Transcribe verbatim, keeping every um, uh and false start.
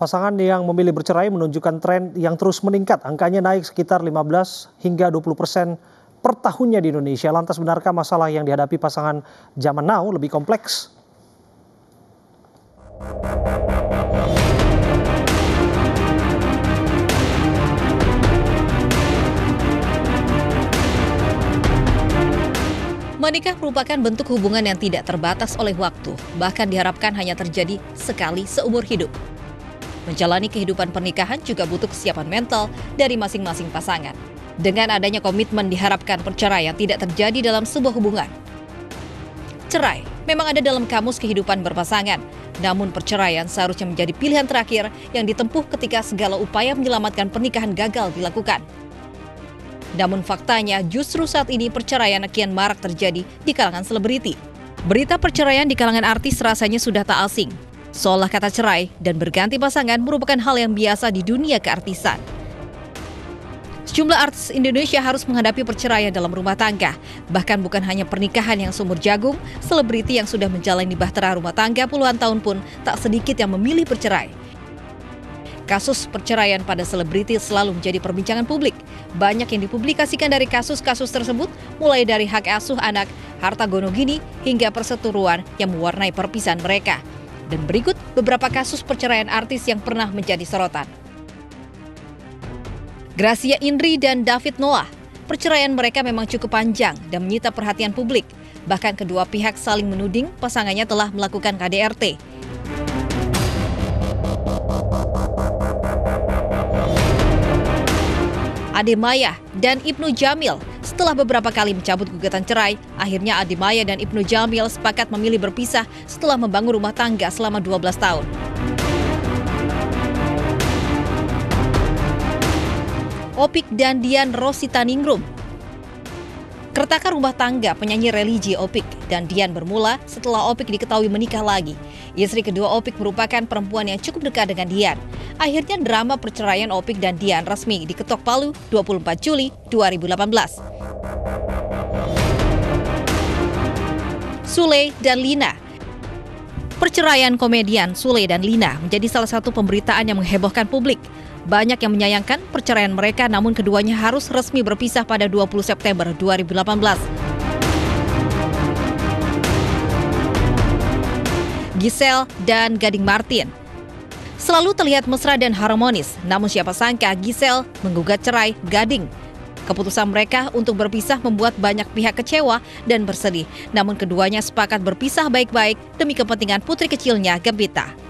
Pasangan yang memilih bercerai menunjukkan tren yang terus meningkat. Angkanya naik sekitar lima belas hingga dua puluh persen per tahunnya di Indonesia. Lantas benarkah masalah yang dihadapi pasangan zaman now lebih kompleks? Menikah merupakan bentuk hubungan yang tidak terbatas oleh waktu, bahkan diharapkan hanya terjadi sekali seumur hidup. Menjalani kehidupan pernikahan juga butuh kesiapan mental dari masing-masing pasangan. Dengan adanya komitmen diharapkan perceraian tidak terjadi dalam sebuah hubungan. Cerai memang ada dalam kamus kehidupan berpasangan, namun perceraian seharusnya menjadi pilihan terakhir yang ditempuh ketika segala upaya menyelamatkan pernikahan gagal dilakukan. Namun faktanya justru saat ini perceraian kian marak terjadi di kalangan selebriti. Berita perceraian di kalangan artis rasanya sudah tak asing. Seolah kata cerai dan berganti pasangan merupakan hal yang biasa di dunia keartisan. Sejumlah artis Indonesia harus menghadapi perceraian dalam rumah tangga. Bahkan bukan hanya pernikahan yang seumur jagung, selebriti yang sudah menjalani bahtera rumah tangga puluhan tahun pun tak sedikit yang memilih bercerai. Kasus perceraian pada selebriti selalu menjadi perbincangan publik. Banyak yang dipublikasikan dari kasus-kasus tersebut, mulai dari hak asuh anak, harta gono gini, hingga perseteruan yang mewarnai perpisahan mereka. Dan berikut beberapa kasus perceraian artis yang pernah menjadi sorotan. Gracia Indri dan David Noah. Perceraian mereka memang cukup panjang dan menyita perhatian publik. Bahkan kedua pihak saling menuding pasangannya telah melakukan K D R T. Ade Maya dan Ibnu Jamil. Setelah beberapa kali mencabut gugatan cerai, akhirnya Ade Maya dan Ibnu Jamil sepakat memilih berpisah setelah membangun rumah tangga selama dua belas tahun. Opik dan Dian Rositaningrum. Keretakan rumah tangga penyanyi religi Opik dan Dian bermula setelah Opik diketahui menikah lagi. Istri kedua Opik merupakan perempuan yang cukup dekat dengan Dian. Akhirnya drama perceraian Opik dan Dian resmi diketok palu dua puluh empat Juli dua ribu delapan belas. Sule dan Lina. Perceraian komedian Sule dan Lina menjadi salah satu pemberitaan yang menghebohkan publik. Banyak yang menyayangkan perceraian mereka, namun keduanya harus resmi berpisah pada dua puluh September dua ribu delapan belas. Giselle dan Gading Martin. Selalu terlihat mesra dan harmonis, namun siapa sangka Giselle menggugat cerai Gading. Keputusan mereka untuk berpisah membuat banyak pihak kecewa dan bersedih, namun keduanya sepakat berpisah baik-baik demi kepentingan putri kecilnya Gempita.